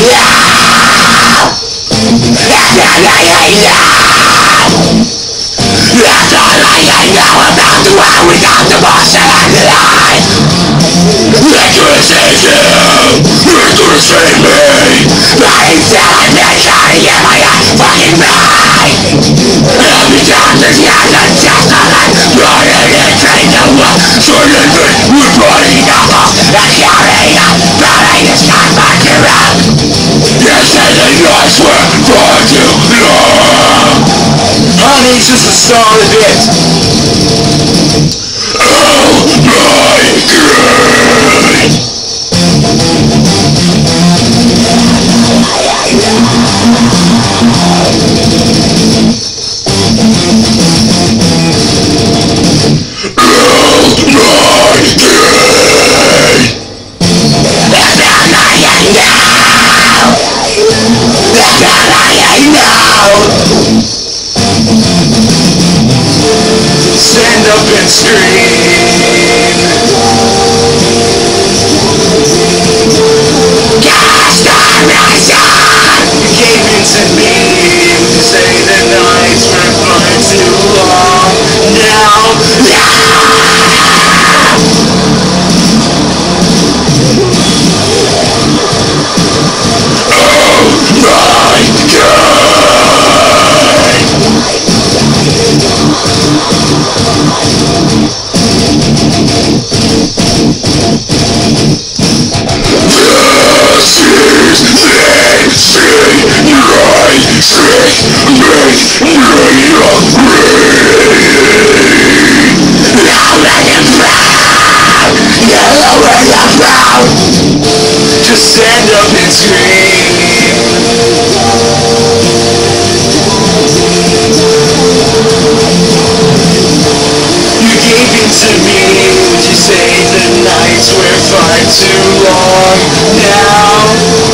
That's all I know about the world without the bullshit of the lie. They're gonna save you. They're gonna save me. But instead I've been trying to get my ass fucking right. Every time there's not a test of life, running and train the world. Swinging me with bloody knuckles and shouting out, burning the sky back around. You say the nights were far too long. Honey, just a solid bit. Oh my God! Stand up and scream. Cast our ration. You gave in to me. You say the nights were far too long. Now. Just stand up and scream. You gave in to me. Would you say the nights were far too long? Now.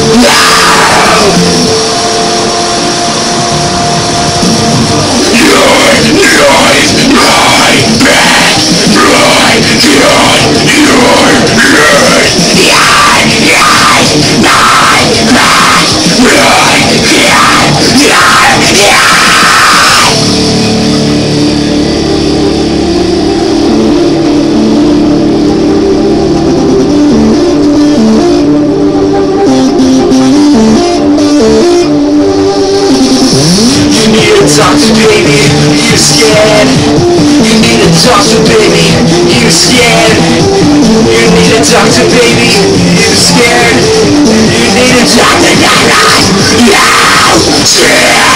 Doctor, baby, you scared? You need a doctor, baby, you scared? You need a doctor, baby, you scared? You need a doctor, baby, you scared?